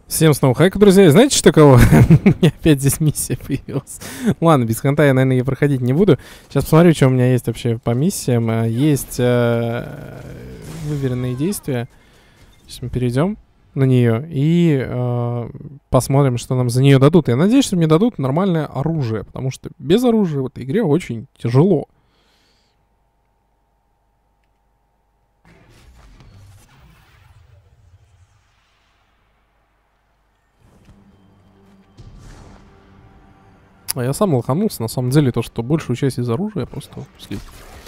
Всем снова хайк, друзья. И знаете, что кого? У меня опять здесь миссия появилась. Ладно, без ханта я, наверное, ее проходить не буду. Сейчас посмотрю, что у меня есть вообще по миссиям. Есть выверенные действия. Сейчас мы перейдем на нее и посмотрим, что нам за нее дадут. Я надеюсь, что мне дадут нормальное оружие, потому что без оружия в этой игре очень тяжело. А я сам лоханулся, на самом деле, то, что большую часть из оружия просто слил.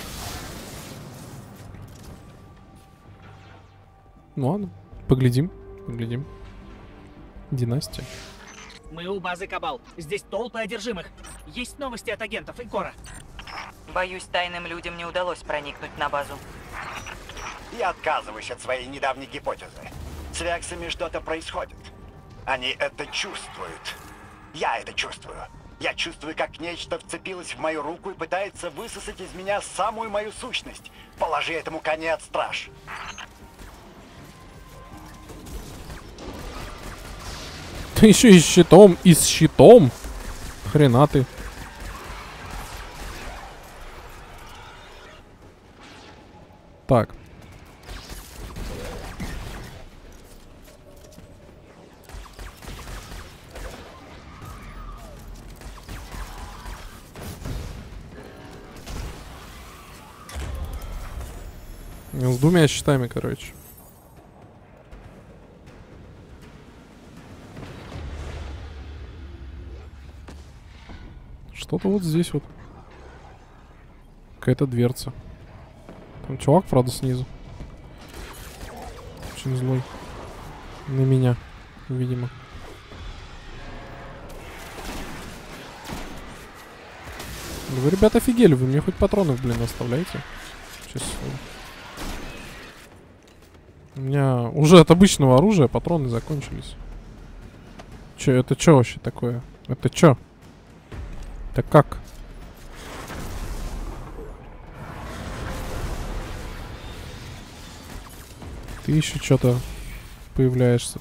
Ну ладно, поглядим. Династия. Мы у базы Кабал. Здесь толпы одержимых. Есть новости от агентов Икора? Боюсь, тайным людям не удалось проникнуть на базу. Я отказываюсь от своей недавней гипотезы. С Вексами что-то происходит. Они это чувствуют. Я это чувствую. Я чувствую, как нечто вцепилось в мою руку и пытается высосать из меня самую мою сущность. Положи этому конец, страж. Ты еще и с щитом. Хрена ты. Так. С двумя щитами, короче. Что-то вот здесь вот. Какая-то дверца. Там чувак, правда, снизу. Очень злой. На меня, видимо. Вы, ребята, офигели. Вы мне хоть патронов, блин, оставляете? Сейчас. У меня уже от обычного оружия патроны закончились. Че, это что вообще такое? Это что? Это как? Ты еще что-то появляешься.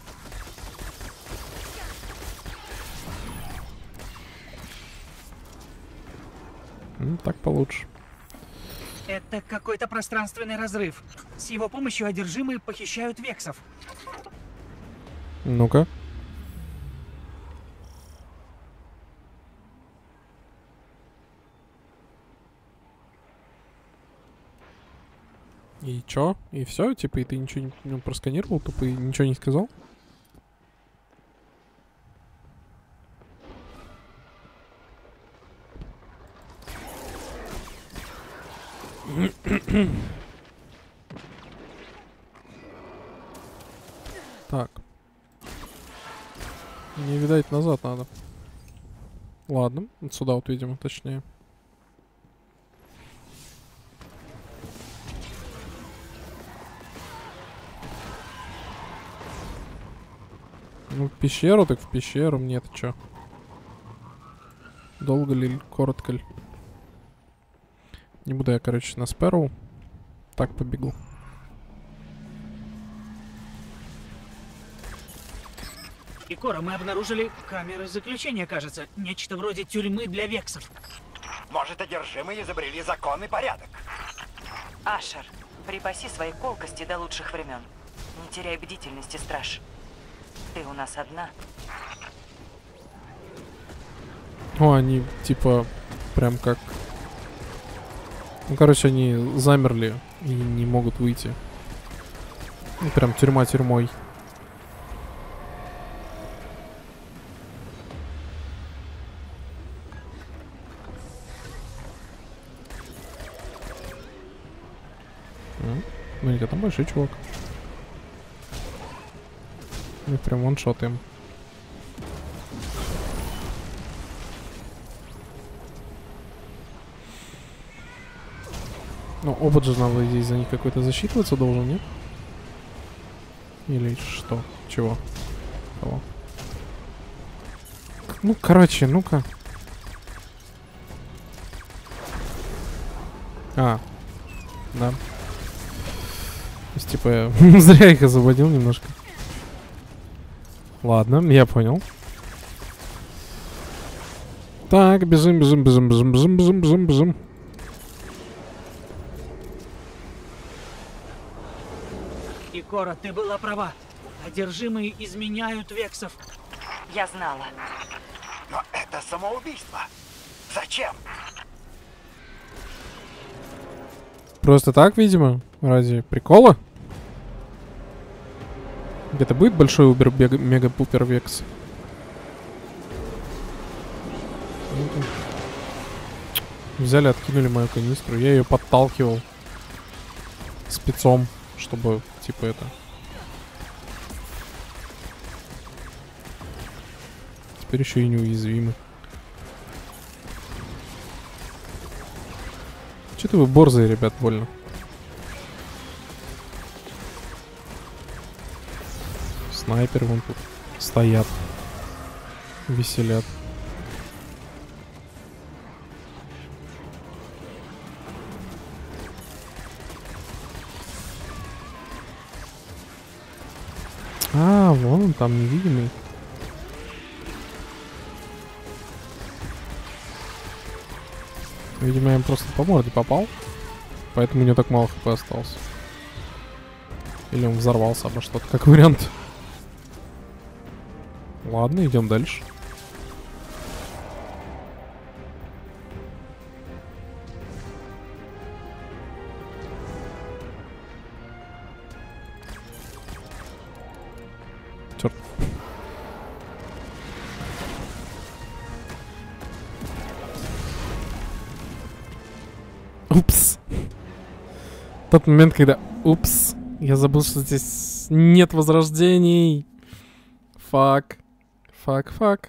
Ну, так получше. Это какой-то пространственный разрыв. С его помощью одержимые похищают вексов. Ну-ка. И чё? И все? Типа, и ты ничего не просканировал, тупо и ничего не сказал? Так. Мне, видать, назад надо. Ладно, вот сюда вот, видимо, точнее. Ну, в пещеру, так в пещеру. Мне-то чё? Долго ли, коротко ли? Не буду я, короче, на Спэроу. Так побегу. Икора, мы обнаружили камеры заключения, кажется. Нечто вроде тюрьмы для вексов. Может, одержимые изобрели закон и порядок? Ашер, припаси свои колкости до лучших времен. Не теряй бдительности, страж. Ты у нас одна. О, они, типа, прям как... Ну, короче, они замерли и не могут выйти. Ну, прям тюрьма тюрьмой. Смотрите, там большой чувак. Мы прям ваншотаем. Ну, опыт же надо здесь за них какой-то засчитываться должен, нет? Или что? Чего? Кого? Ну, короче, ну-ка. А. Да. То есть, типа, зря их освободил немножко. Ладно, я понял. Так, бежим, бежим, бежим, бежим, бежим, бежим, бежим, бежим. Икора, ты была права. Одержимые изменяют вексов. Я знала. Но это самоубийство. Зачем? Просто так, видимо, ради прикола. Где-то будет большой мега-пупер векс. Взяли, откинули мою канистру. Я ее подталкивал спецом, чтобы, типа, это... Теперь еще и неуязвимы. Что-то вы борзые, ребят, больно. Снайперы вон тут стоят. Веселят. А, вон он там невидимый. Видимо, я им просто по морде попал. Поэтому у него так мало хп осталось. Или он взорвался обо что-то, как вариант. Ладно, идем дальше. Черт. Упс. Тот момент, когда... Упс. Я забыл, что здесь нет возрождений. Фак. Фак, фак.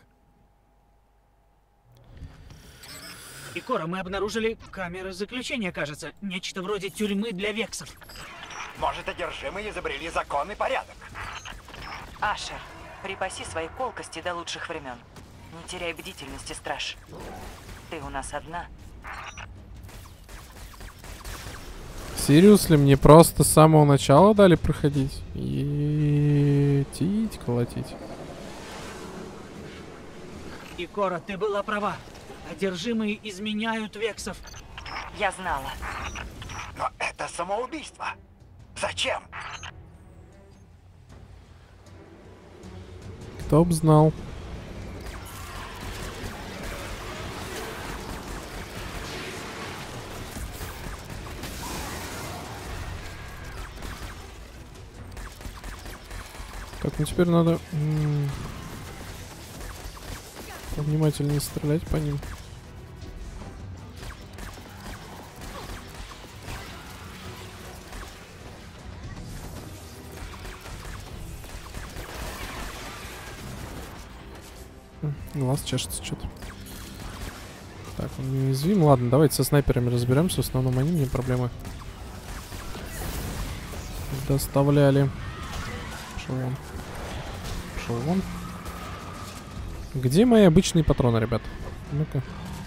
Икора, мы обнаружили камеры заключения, кажется. Нечто вроде тюрьмы для вексов. Может, одержимые изобрели закон и порядок? Ашер, припаси свои колкости до лучших времен. Не теряй бдительности, страж. Ты у нас одна. Сириус ли мне просто с самого начала дали проходить? И тить, колотить. Икора, ты была права. Одержимые изменяют вексов. Я знала. Но это самоубийство. Зачем? Кто б знал. Так, ну теперь надо повнимательнее стрелять по ним. Глаз чешется что-то. Так, он неуязвим. Ладно, давайте со снайперами разберемся. В основном они мне проблемы доставляли. Пошел вон. Пошел вон. Где мои обычные патроны, ребят? Ну-ка.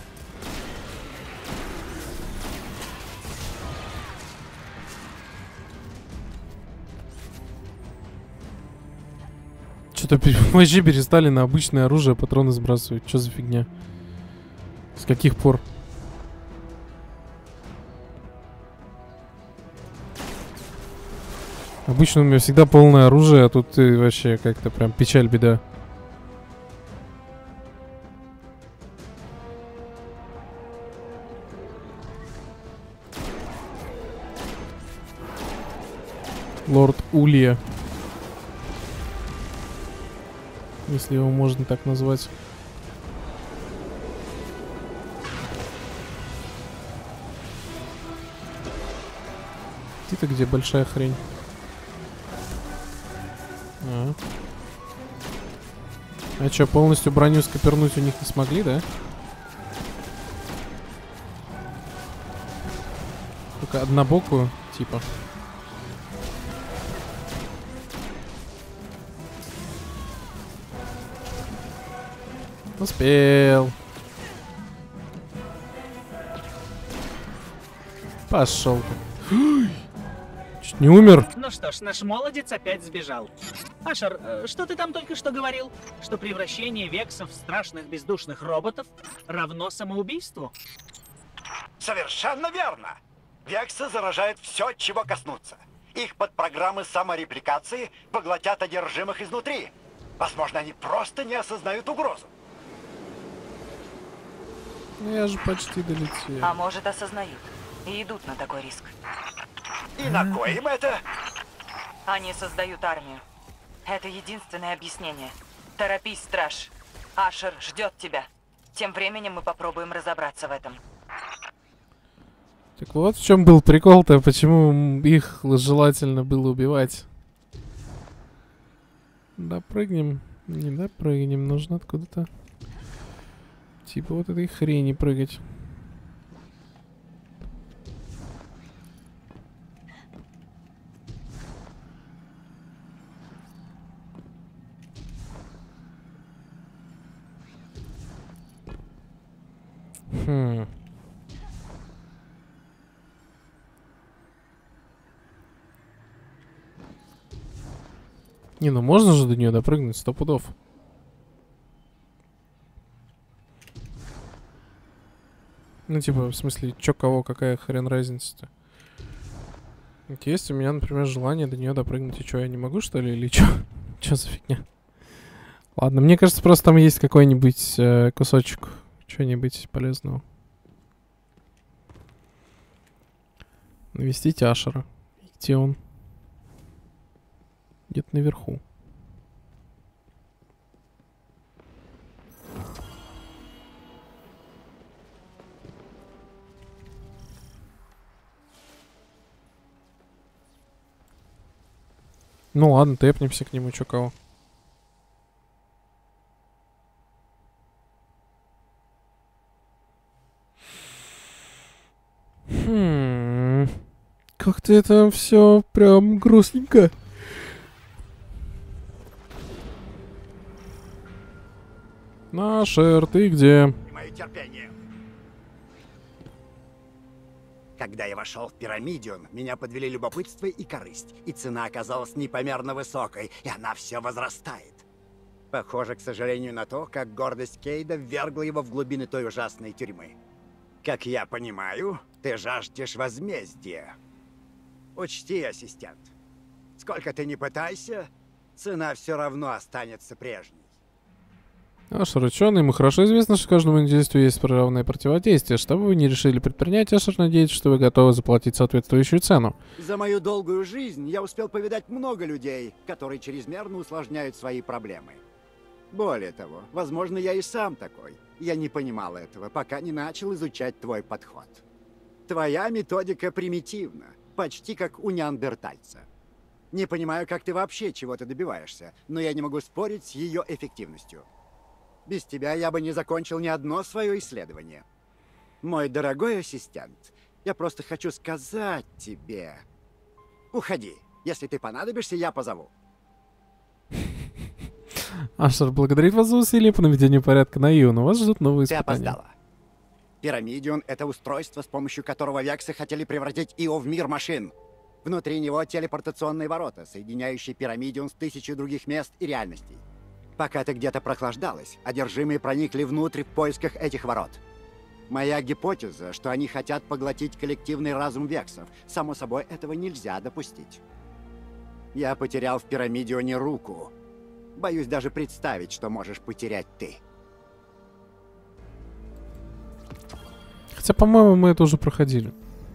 Что-то вообще перестали на обычное оружие патроны сбрасывать. Что за фигня? С каких пор? Обычно у меня всегда полное оружие, а тут вообще как-то прям печаль, беда. Лорд Улья. Если его можно так назвать. Ты-то где большая хрень? А что, полностью броню скопернуть у них не смогли, да? Только однобокую, типа. Успел. Пошел. Чуть не умер. Ну что ж, наш молодец опять сбежал. Ашер, что ты там только что говорил? Что превращение вексов в страшных бездушных роботов равно самоубийству? Совершенно верно. Вексы заражают все, чего коснутся. Их подпрограммы саморепликации поглотят одержимых изнутри. Возможно, они просто не осознают угрозу. Ну, я же почти долетел. А может, осознают и идут на такой риск. И на кой им это? Они создают армию. Это единственное объяснение. Торопись, страж. Ашер ждет тебя. Тем временем мы попробуем разобраться в этом. Так вот в чем был прикол-то, почему их желательно было убивать. Допрыгнем. Не допрыгнем, нужно откуда-то типа вот этой хрени прыгать. Не, ну можно же до нее допрыгнуть, 100 пудов. Ну, типа, в смысле, чё, кого, какая хрен разница-то? Вот есть у меня, например, желание до нее допрыгнуть, и чё, я не могу, что ли, или чё? Чё за фигня? Ладно, мне кажется, просто там есть какой-нибудь кусочек чего-нибудь полезного. Навестить Ашера. Где он? Где-то наверху. Ну ладно, тэпнемся к нему, чё кого. Как-то это все прям грустненько. Ашер, ты где? Мое терпение. Когда я вошел в Пирамидион, меня подвели любопытство и корысть. И цена оказалась непомерно высокой, и она все возрастает. Похоже, к сожалению, на то, как гордость Кейда ввергла его в глубины той ужасной тюрьмы. Как я понимаю, ты жаждешь возмездия. Учти, ассистент, сколько ты ни пытайся, цена все равно останется прежней. Ашер ученый, ему хорошо известно, что каждому действию есть равное противодействие. Что бы вы ни решили предпринять, Ашер надеется, что вы готовы заплатить соответствующую цену. За мою долгую жизнь я успел повидать много людей, которые чрезмерно усложняют свои проблемы. Более того, возможно, я и сам такой. Я не понимал этого, пока не начал изучать твой подход. Твоя методика примитивна, почти как у неандертальца. Не понимаю, как ты вообще чего-то добиваешься, но я не могу спорить с ее эффективностью. Без тебя я бы не закончил ни одно свое исследование. Мой дорогой ассистент, я просто хочу сказать тебе... Уходи. Если ты понадобишься, я позову. Ашер благодарит вас за усилия по наведению порядка на Ио, но вас ждут новые Ты испытания. опоздала. Пирамидион — это устройство, с помощью которого вексы хотели превратить Ио в мир машин. Внутри него телепортационные ворота, соединяющие Пирамидион с тысячей других мест и реальностей. Пока ты где-то прохлаждалась, одержимые проникли внутрь в поисках этих ворот. Моя гипотеза, что они хотят поглотить коллективный разум вексов. Само собой, этого нельзя допустить. Я потерял в Пирамидионе руку. Боюсь даже представить, что можешь потерять ты. Хотя, по-моему, мы это уже проходили.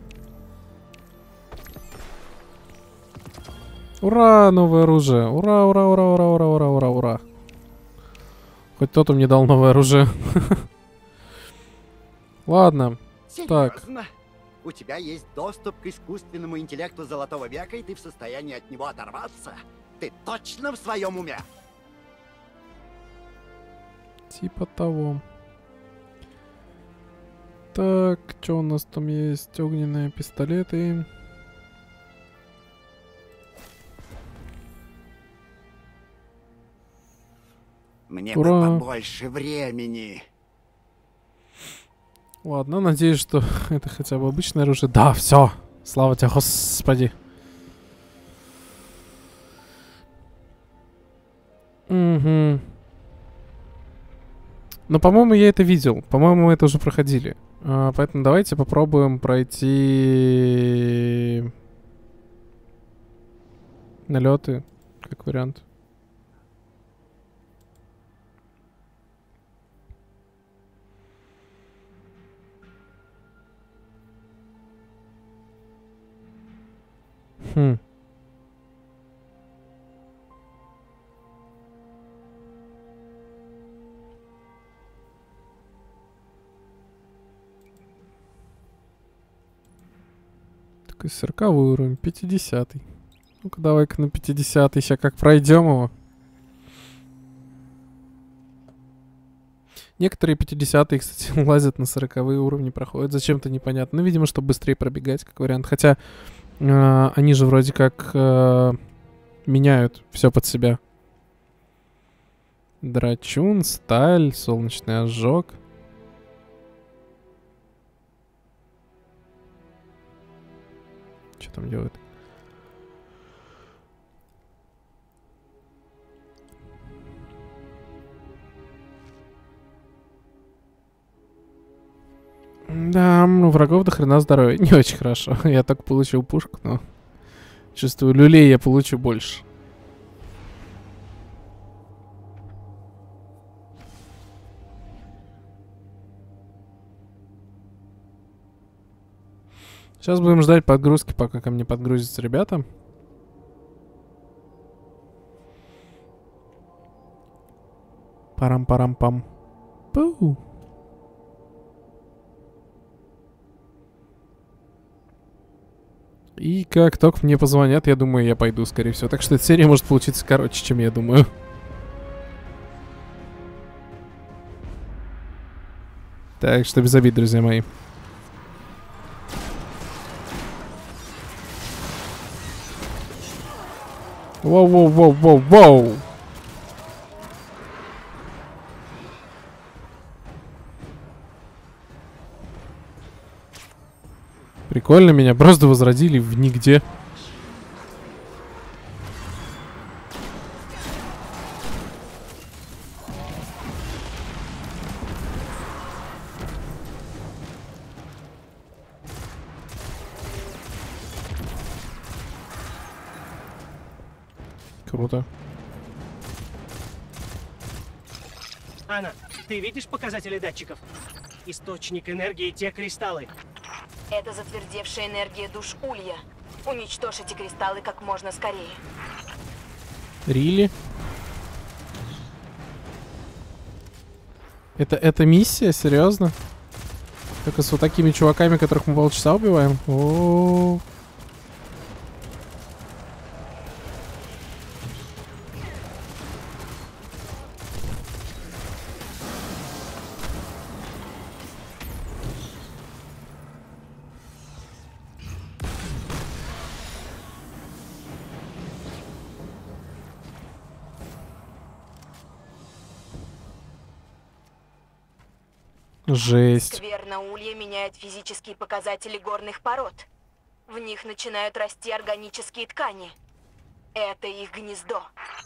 Ура, новое оружие! Ура, ура, ура, ура, ура, ура, ура, ура. Хоть кто-то мне дал новое оружие. Ладно. Серьезно? Так. У тебя есть доступ к искусственному интеллекту Золотого века, и ты в состоянии от него оторваться? Ты точно в своем уме? Типа того. Так, что у нас там есть? Огненные пистолеты. Мне бы побольше времени. Ладно, надеюсь, что это хотя бы обычное оружие. Да, все. Слава тебе, Господи. Угу. Но, по-моему, я это видел. По-моему, мы это уже проходили. Поэтому давайте попробуем пройти налеты, как вариант. Хм. Такой 40-й уровень, 50-й. Ну-ка, давай-ка на 50-й, сейчас как пройдем его. Некоторые 50-е, кстати, лазят на 40-е уровни, проходят. Зачем-то непонятно. Ну, видимо, чтобы быстрее пробегать, как вариант. Хотя они же вроде как меняют все под себя. Драчун, сталь, солнечный ожог. Что там делают? Да, у врагов до хрена здоровья. Не очень хорошо. Я так получил пушку, но чувствую, люлей я получу больше. Сейчас будем ждать подгрузки, пока ко мне подгрузятся ребята. Парам-парам-пам. Пу. И как только мне позвонят, я думаю, я пойду, скорее всего. Так что эта серия может получиться короче, чем я думаю. Так что без обид, друзья мои. Воу-воу-воу-воу-воу! Прикольно, меня просто возродили в нигде. Круто. Анна, ты видишь показатели датчиков? Источник энергии — те кристаллы. Это затвердевшая энергия душ Улья. Уничтожь эти кристаллы как можно скорее. Рили? Это миссия? Серьезно? Только с вот такими чуваками, которых мы полчаса убиваем? О-о-о. Жесть. Скверна Улья меняет физические показатели горных пород. В них начинают расти органические ткани. Это их гнездо.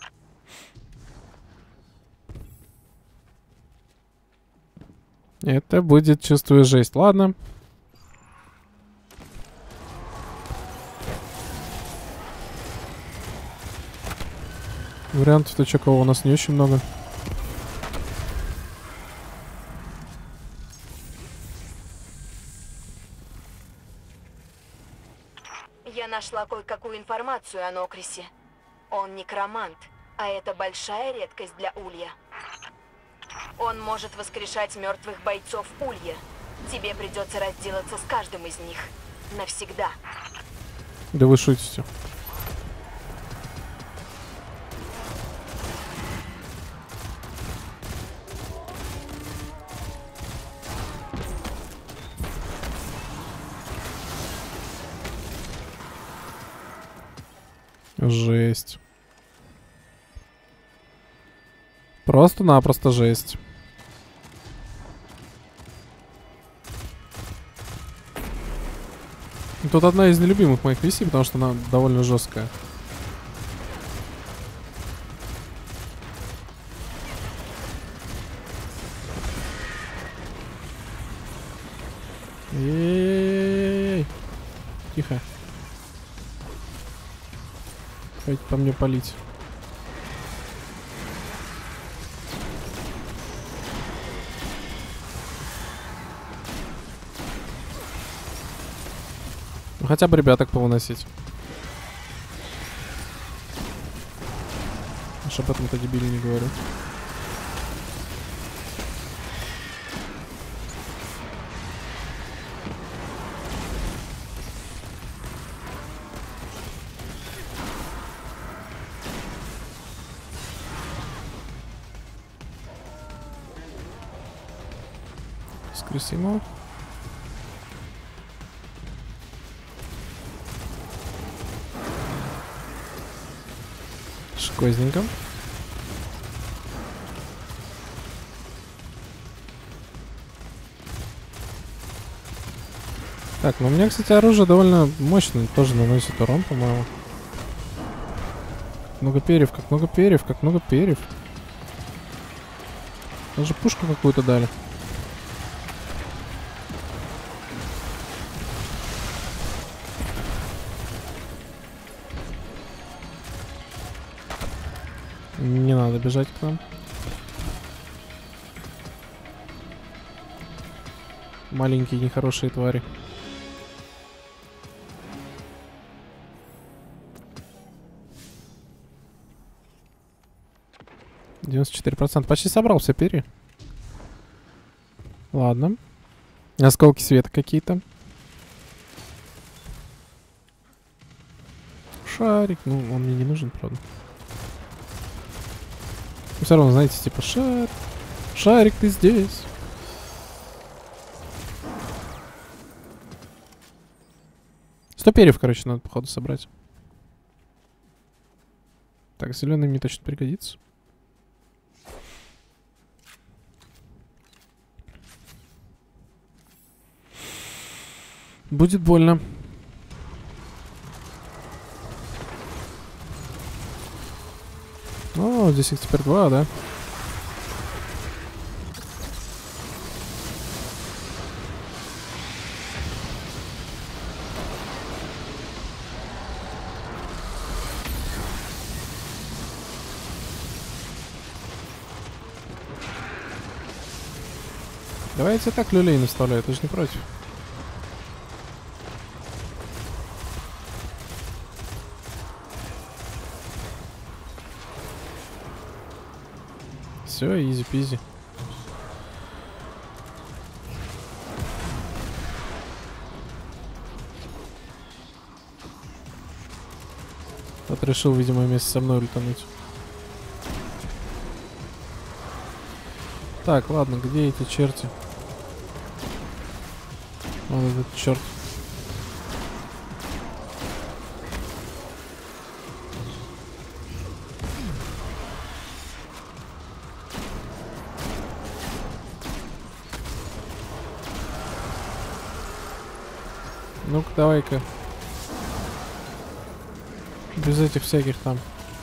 Это будет, чувствую, жесть. Ладно. Вариантов-то чё, кого у нас не очень много. Я нашла кое-какую информацию о Нокрисе. Он некромант, а это большая редкость для Улья. Он может воскрешать мертвых бойцов Улья. Тебе придется разделаться с каждым из них. Навсегда. Да вы шутите. Жесть. Просто-напросто жесть. Тут одна из нелюбимых моих миссий, потому что она довольно жесткая. Эй-эй-эй-эй-эй. Тихо. Хватит по мне палить. Ну, хотя бы ребяток повыносить. Аж об этом-то дебиле не говорю. Скрестим его. Шкозненько. Так, ну у меня, кстати, оружие довольно мощное, тоже наносит урон, по-моему. Много перьев, как много перьев, как много перьев. Даже пушку какую-то дали. Не надо бежать к нам. Маленькие нехорошие твари. %. Почти собрал все перья. Ладно. Осколки света какие-то. Шарик. Ну, он мне не нужен, правда. Но все равно, знаете, типа, шарик, ты здесь. Сто перьев, короче, надо, походу, собрать. Так, зеленый мне точно пригодится. Будет больно. О, здесь их теперь 2, да? Давайте так люлей наставляю, ты же не против. Все, изи-пизи. Тот решил, видимо, вместе со мной летануть. Так, ладно, где эти черти? Вот этот черт. Ну-ка, давай-ка. Без этих всяких там.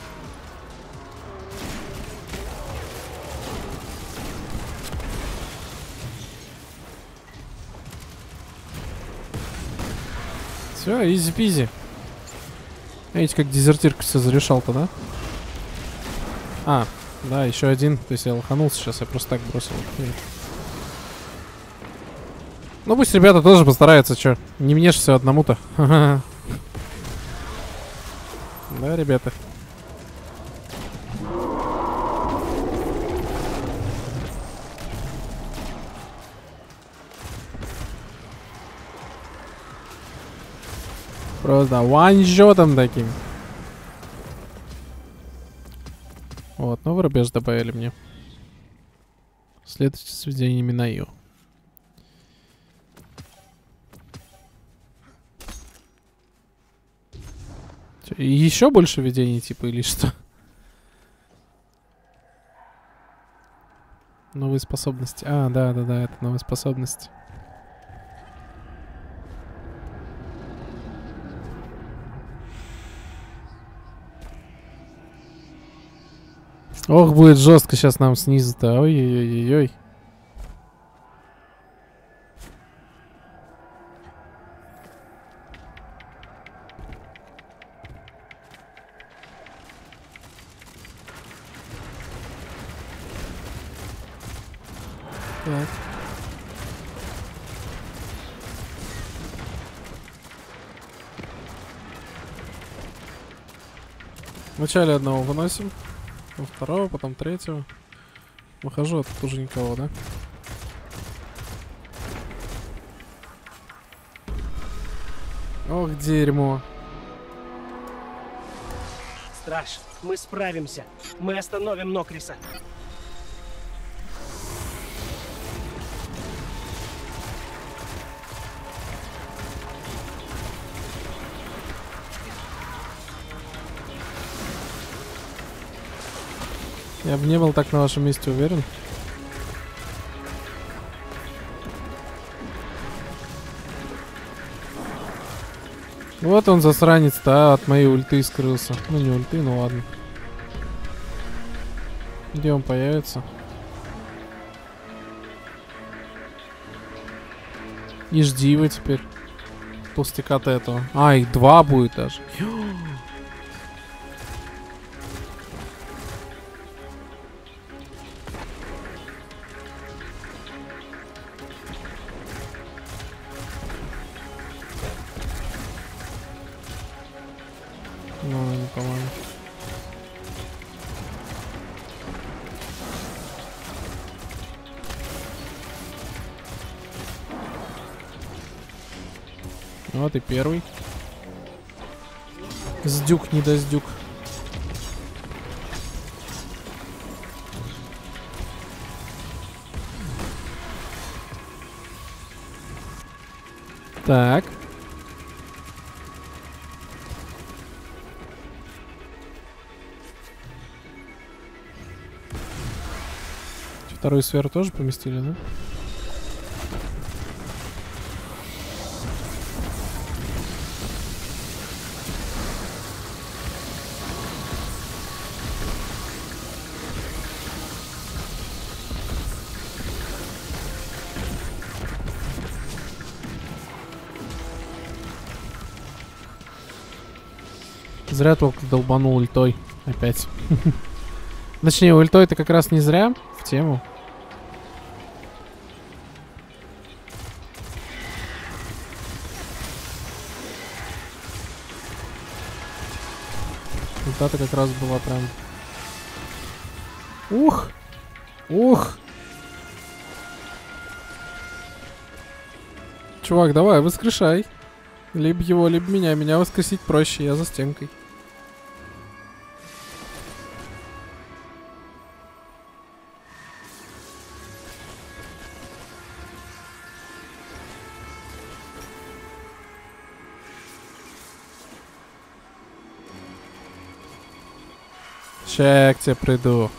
Все, изи-пизи. Видите, как дезертирка все зарешал-то, да? А, да, еще один. То есть я лоханулся сейчас, я просто так бросил. Ну пусть ребята тоже постараются, чё. Не мне ж все одному-то. Да, ребята. Просто ваншотом таким. Вот, новый рубеж добавили мне. Следуйте с видениями на Ю. Еще больше видений, типа, или что? Новые способности. А, да, это новые способности. Ох, будет жестко сейчас нам снизу-то. Ой-ой-ой-ой. Так. Вначале одного выносим, потом второго, потом третьего. Выхожу, а тут уже никого, да? Ох, дерьмо. Страж, мы справимся. Мы остановим Нокриса. Я бы не был так на вашем месте уверен. Вот он, засранец-то, от моей ульты скрылся. Ну, не ульты, ну ладно. Где он появится? И жди его теперь. Толстяка-то этого. А, их 2 будет даже. Ну, не по-моему. Вот и первый. Сдюк, не доздюк. Так. Вторую сферу тоже поместили, да? Зря только долбанул ультой опять. Точнее, ультой это как раз не зря, в тему. Ульта-то как раз была прям... Ух! Ух! Чувак, давай, воскрешай. Либо его, либо меня. Меня воскресить проще, я за стенкой. Ща я к тебе приду.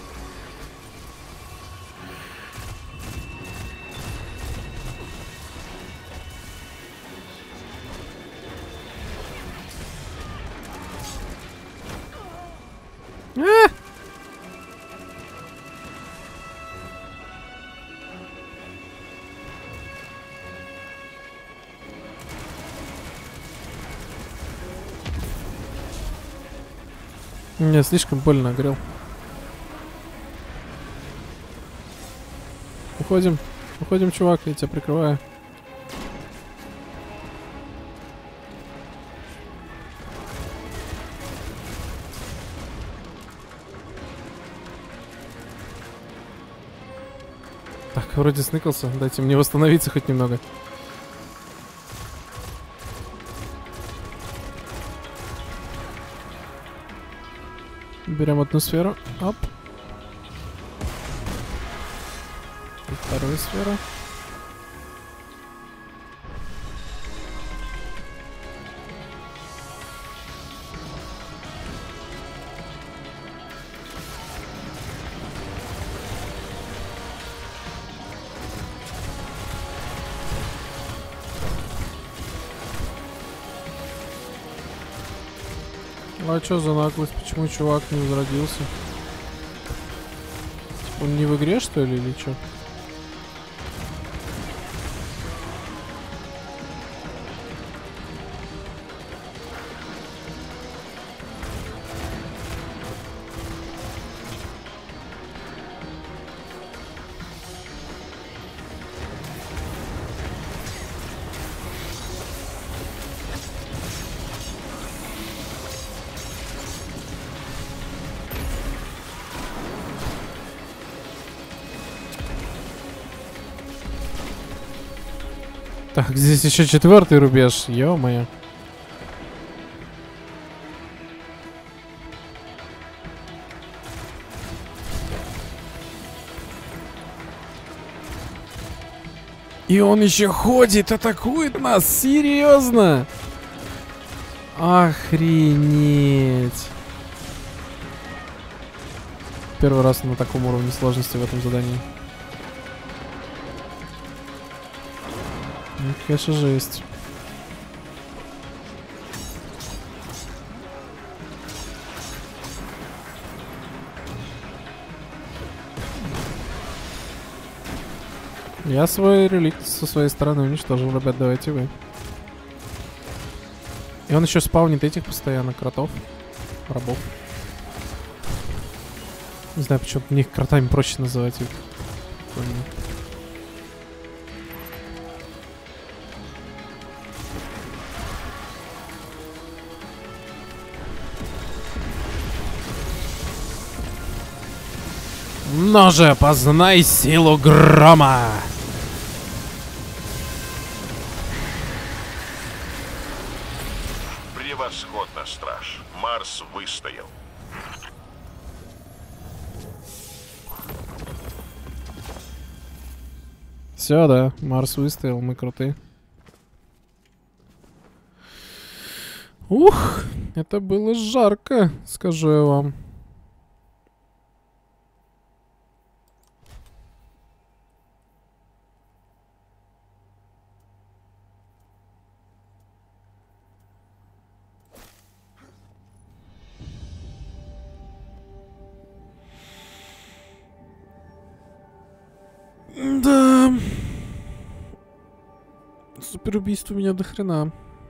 Не, слишком больно огрел. Уходим. Уходим, чувак, я тебя прикрываю. Так, вроде сныкался. Дайте мне восстановиться хоть немного. Берем одну сферу. Оп. И вторую сферу. А чё за наглость? Почему чувак не возродился? Он не в игре, что ли, или чё? Так, здесь еще 4-й рубеж. Ё-моё. И он еще ходит, атакует нас. Серьезно? Охренеть. Первый раз на таком уровне сложности в этом задании. Ну, конечно, жесть. Я свой реликт со своей стороны уничтожил, ребят, давайте вы. И он еще спаунит этих постоянно кротов, рабов. Не знаю, почему мне их кротами проще называть. Их. Но же познай силу грома! Превосходно, страж. Марс выстоял. Все, да, Марс выстоял, мы крутые. Ух, это было жарко, скажу я вам. Да. Суперубийство у меня до хрена.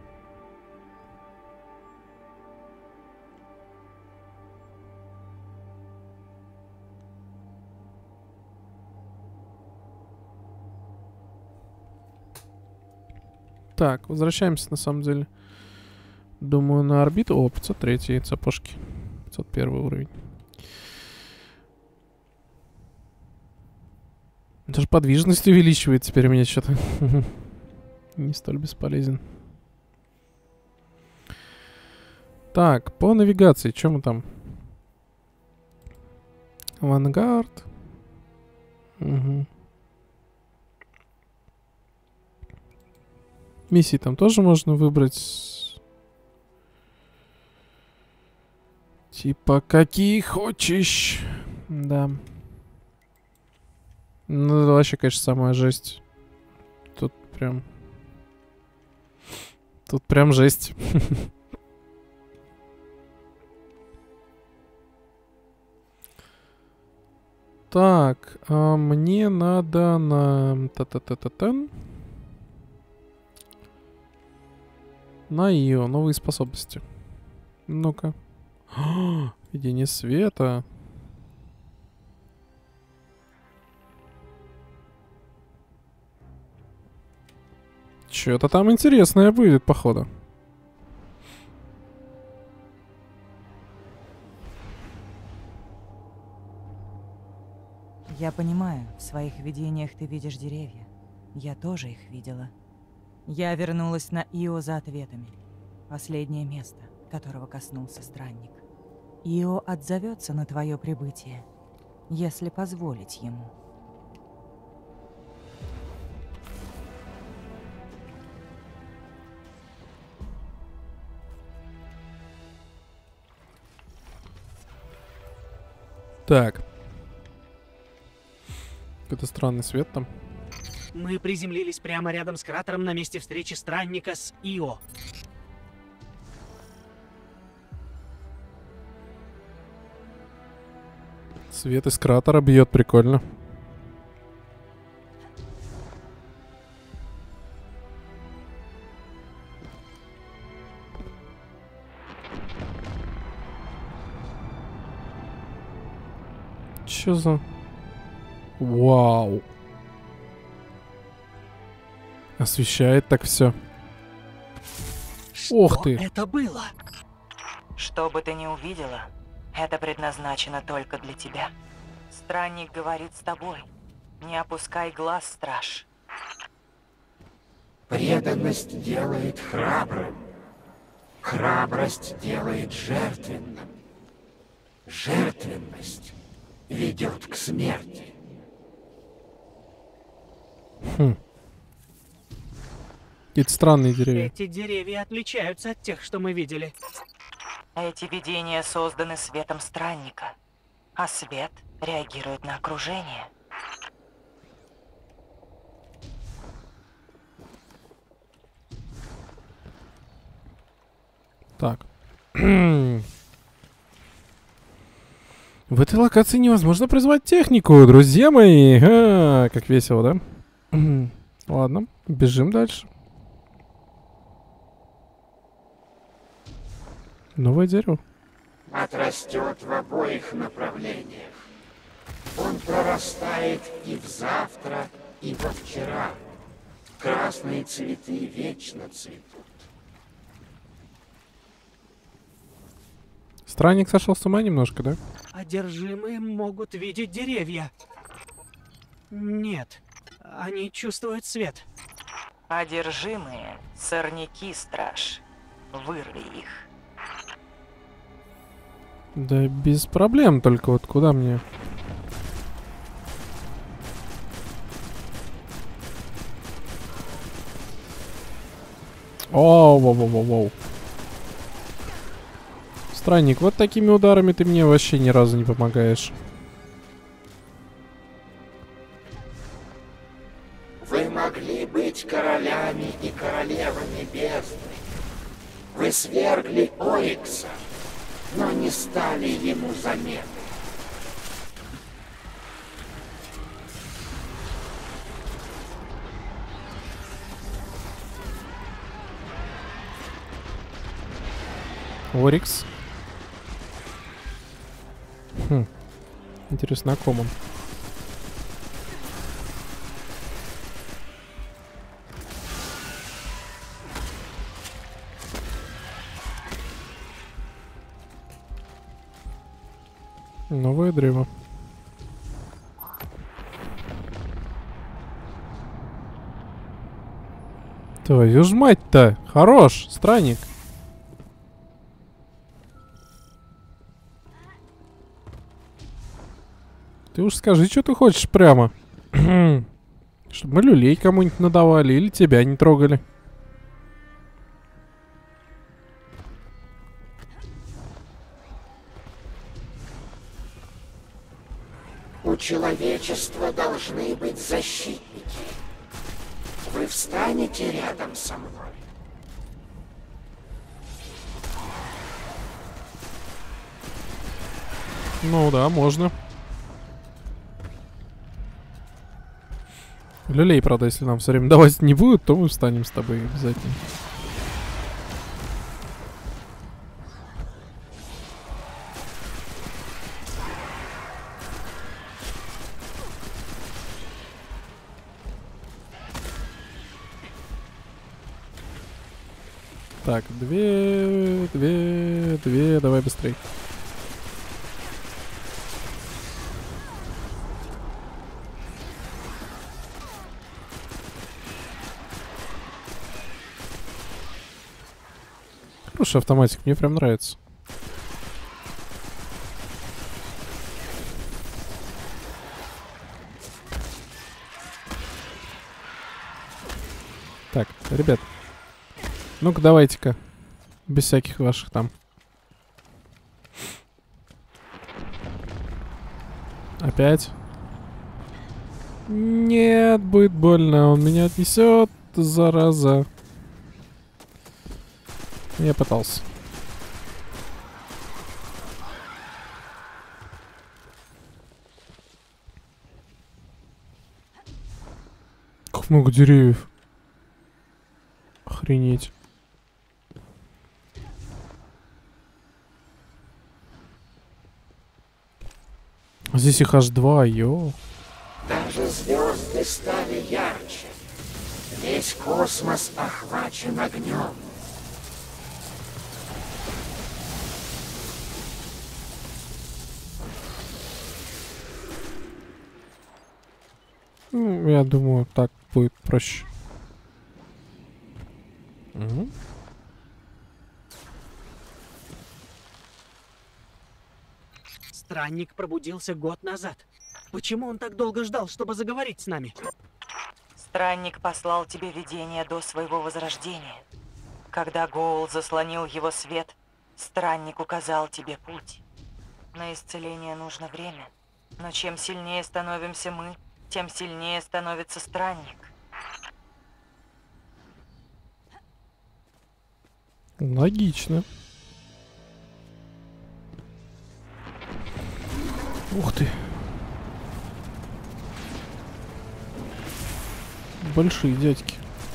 Так, возвращаемся на самом деле. Думаю, на орбиту. О, 503 цепошки. 501 уровень. Даже подвижность увеличивает теперь у меня что-то. Не столь бесполезен. Так, по навигации, что мы там? Авангард. Угу. Миссии там тоже можно выбрать. Типа, какие хочешь. Да. Ну, это вообще, конечно, самая жесть. Тут прям... Тут прям жесть. Так, мне надо на... Та-та-та-та-тан. На Ио, новые способности. Ну-ка. Видение света. Что-то там интересное будет, походу. Я понимаю, в своих видениях ты видишь деревья. Я тоже их видела. Я вернулась на Ио за ответами. Последнее место, которого коснулся странник. Ио отзовется на твое прибытие, если позволить ему. Так. Какой-то странный свет там. Мы приземлились прямо рядом с кратером на месте встречи странника с Ио. Свет из кратера бьет, прикольно. Чё за... Вау. Освещает так все. Ох ты. Это было? Что бы ты ни увидела, это предназначено только для тебя. Странник говорит с тобой. Не опускай глаз, страж. Преданность делает храбрым. Храбрость делает жертвенным. Жертвенность ведет к смерти. Какие-то странные деревья. Эти деревья отличаются от тех, что мы видели. Эти видения созданы светом странника, а свет реагирует на окружение. Так. В этой локации невозможно призвать технику, друзья мои. Как весело, да? Ладно, бежим дальше. Новое дерево. Отрастет в обоих направлениях. Он прорастает и в завтра, и во вчера. Красные цветы вечно цветут. Странник сошел с ума немножко, да? Одержимые могут видеть деревья. Нет, они чувствуют свет. Одержимые — сорняки, страж. Вырви их. Да без проблем, только вот куда мне? О, воу. Странник, вот такими ударами ты мне вообще ни разу не помогаешь. Вы могли быть королями и королевами бездны. Вы свергли Орикса, но не стали ему заменой. Орикс. Интересно, о ком он? Новое древо. Твою ж мать-то! Хорош, странник. Ты уж скажи, что ты хочешь прямо. Чтобы мы люлей кому-нибудь надавали или тебя не трогали. У человечества должны быть защитники. Вы встанете рядом со мной. Ну да, можно. Люлей, правда, если нам все время давать не будут, то мы встанем с тобой обязательно. Так, две, давай быстрей. Хороший автоматик, мне прям нравится. Так, ребят. Ну-ка, давайте-ка. Без всяких ваших там. Опять. Нет, будет больно. Он меня отнесет, зараза. Я пытался. Как много деревьев. Охренеть. Здесь их аж два, йо. Даже звезды стали ярче. Весь космос охвачен огнем. Ну, я думаю, так будет проще. Угу. Странник пробудился год назад. Почему он так долго ждал, чтобы заговорить с нами? Странник послал тебе видение до своего возрождения. Когда Гоул заслонил его свет, странник указал тебе путь. На исцеление нужно время. Но чем сильнее становимся мы, тем сильнее становится странник. Логично. Ух ты. Большие дядьки.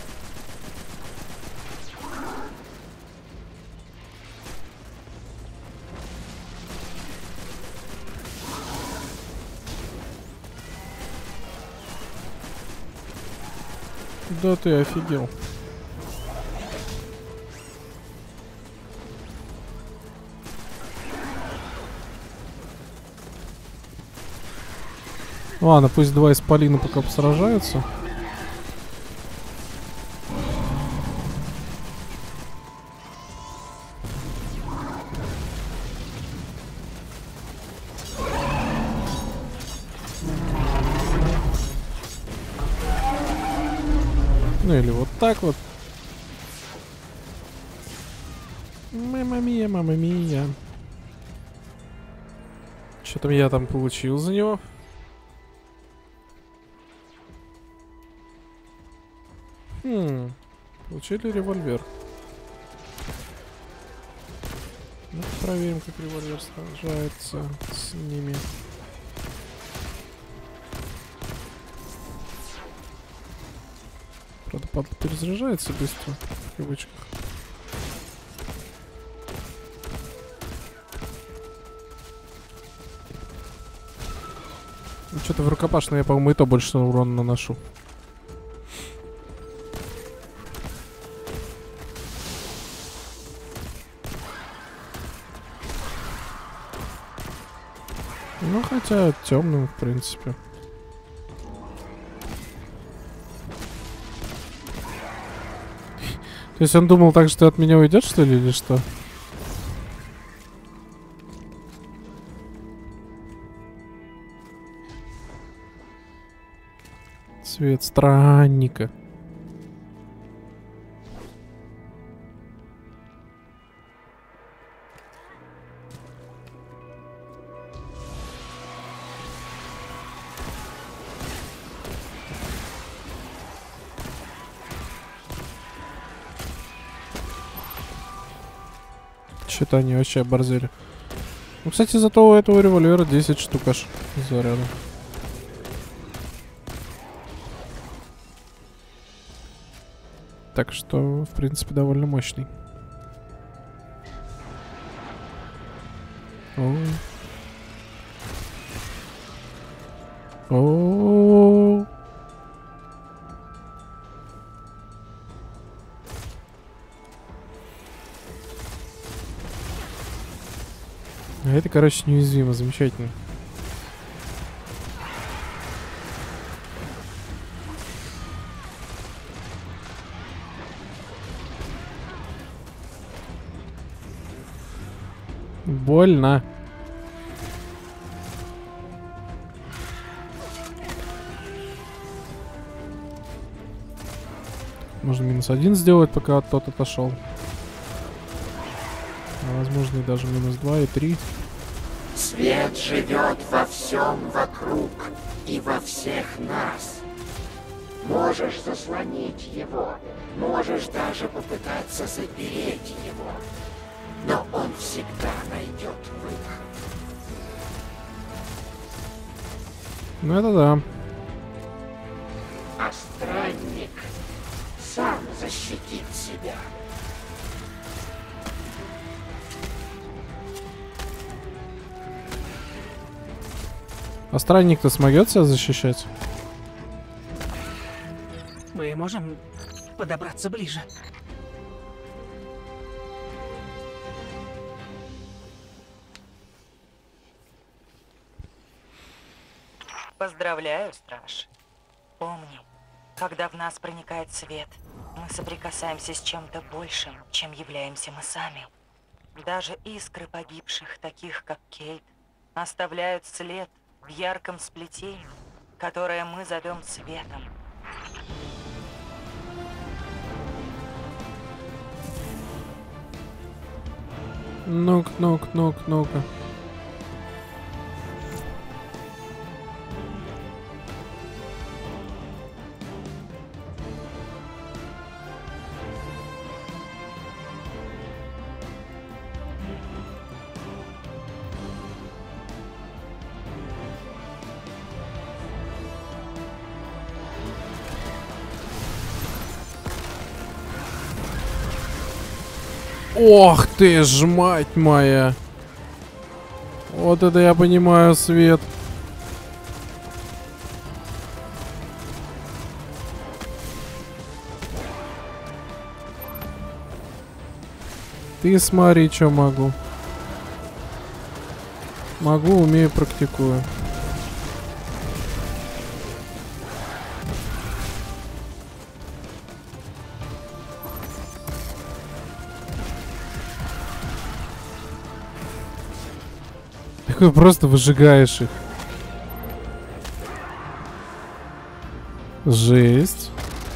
Да ты офигел. Ладно, пусть два исполина пока посражаются. Ну или вот так вот. Мама мия, мама мия. Что там я там получил за него? Получили револьвер. Ну, проверим, как револьвер сражается с ними. Правда, падла перезаряжается быстро, в кавычках. Ну, что-то в рукопашной я, по-моему, и то больше урона наношу. Ну, хотя темным, в принципе. То есть он думал так, что от меня уйдет, что ли, или что? Цвет странника. Что-то они вообще оборзели. Ну, кстати, зато у этого револьвера 10 штук аж заряда. Так что, в принципе, довольно мощный. О. А это, короче, неуязвимо, замечательно. Больно. Можно -1 сделать, пока тот отошел. А возможно и даже -2 и 3. Свет живет во всем вокруг и во всех нас. Можешь заслонить его, можешь даже попытаться запереть его, но он всегда найдет выход. Ну это да. А странник сам защитит себя. А странник-то смогет себя защищать? Мы можем подобраться ближе. Поздравляю, страж. Помни, когда в нас проникает свет, Мы соприкасаемся с чем-то большим, чем являемся мы сами. Даже искры погибших, таких как Кейт, оставляют след в ярком сплетении, которое мы зовем светом. Ну-ка, ну-ка, ну-ка, ну-ка. Ох ты ж, мать моя. Вот это я понимаю, свет. Ты смотри, что могу. Могу, умею, практикую. Ты просто выжигаешь их. Жесть.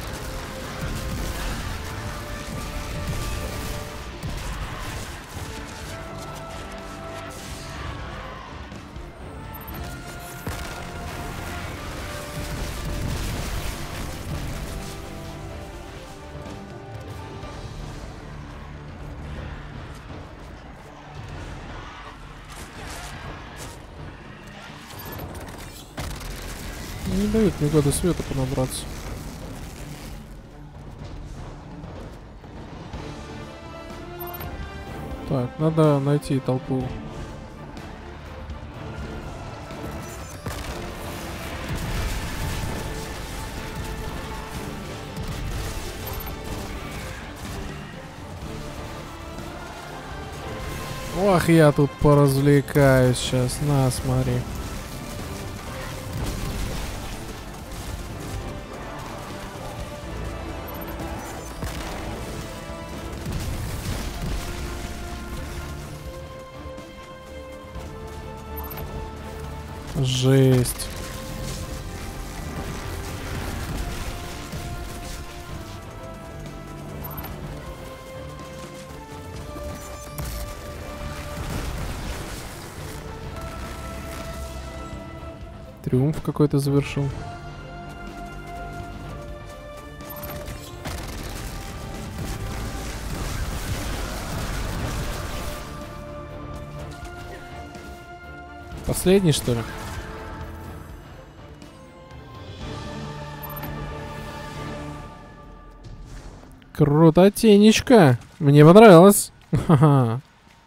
Не дают мне года света понабраться. Так, надо найти толпу. Ох, я тут поразвлекаюсь сейчас. На, смотри. Жесть. Триумф какой-то завершил. Последний, что ли? Крутотенечко. Мне понравилось. Ха-ха.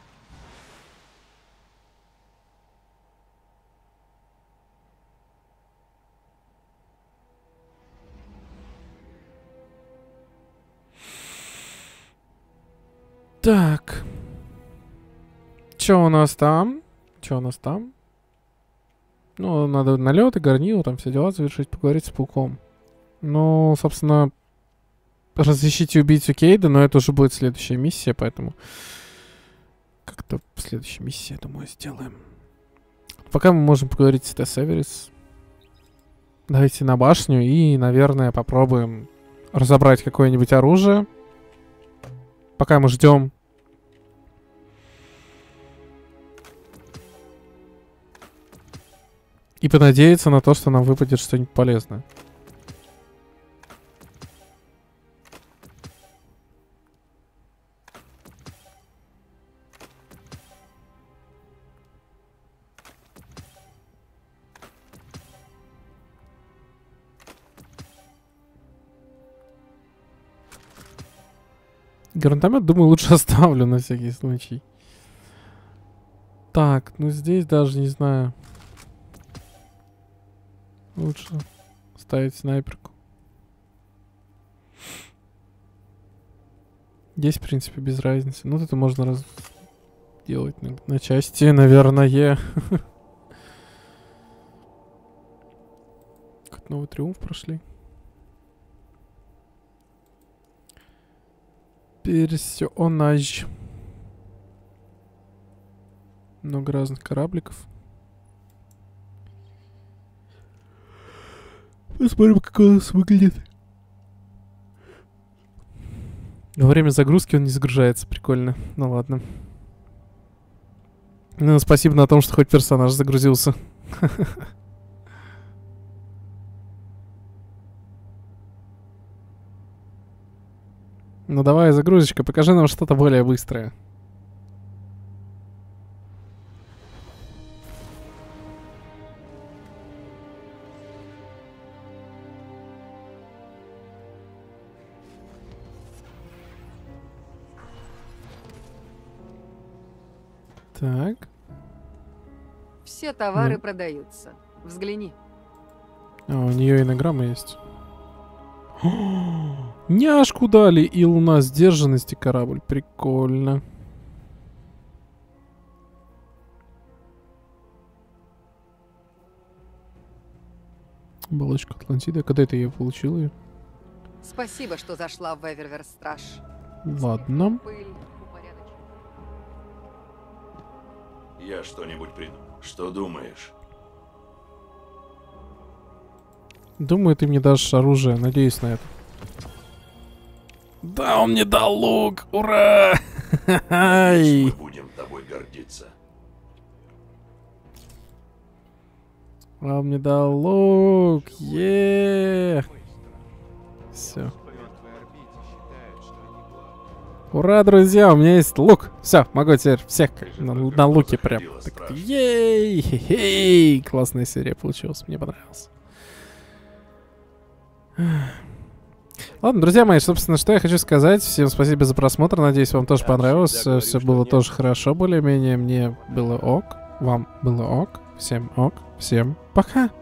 Так. Чё у нас там? Чё у нас там? Ну, надо налеты, горнило, там все дела завершить, поговорить с пауком. Ну, собственно, разыщите убийцу Кейда, но это уже будет следующая миссия, поэтому как-то в следующей миссии, я думаю, сделаем. Пока мы можем поговорить с Тесс Эверис. Давайте на башню и, наверное, попробуем разобрать какое-нибудь оружие. Пока мы ждем. И понадеяться на то, что нам выпадет что-нибудь полезное. Гранатомет, думаю, лучше оставлю на всякий случай. Так, ну здесь даже не знаю. Лучше ставить снайперку. Здесь, в принципе, без разницы. Ну, это можно делать на части, наверное. Как новый триумф прошли. Персонаж. Много разных корабликов. Посмотрим, как он у нас выглядит. Во время загрузки он не загружается. Прикольно. Ну ладно. Ну, спасибо на том, что хоть персонаж загрузился. Ну давай, загрузочка, покажи нам что-то более быстрое. Так. Все товары продаются. Взгляни. А, у нее инограмма есть. Няшку дали и луна сдержанности корабль. Прикольно. Оболочка Атлантиды. Когда это я получил ее? Спасибо, что зашла в Эверверстраж. Ладно. Я что-нибудь придумал. Что думаешь? Думаю, ты мне дашь оружие. Надеюсь на это. Да, он мне дал лук! Ура! Мы будем тобой гордиться. Он мне дал лук! Все. Ура, друзья, у меня есть лук. Все, могу теперь всех на луке прям. Ей! Хе-хей! Классная серия получилась, мне понравилось. Ладно, друзья мои, собственно, что я хочу сказать. Всем спасибо за просмотр. Надеюсь, вам тоже понравилось. Все было тоже хорошо, более-менее. Мне было ок. Вам было ок. Всем ок. Всем пока.